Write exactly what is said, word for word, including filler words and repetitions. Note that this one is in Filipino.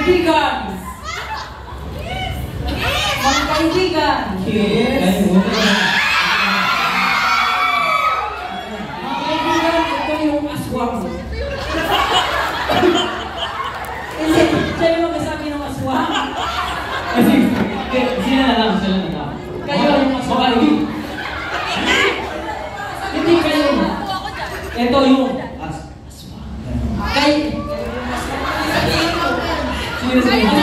kaibigan! Mga kaibigan! Yes! Mga kaibigan, ito yung aswang. Kasi siya yung magkasabi ng aswang. Kasi, sila na lang, sila na lang. Kayo yung aswang. Hindi kayo. Ito yung as aswang. Kayo. Sino sa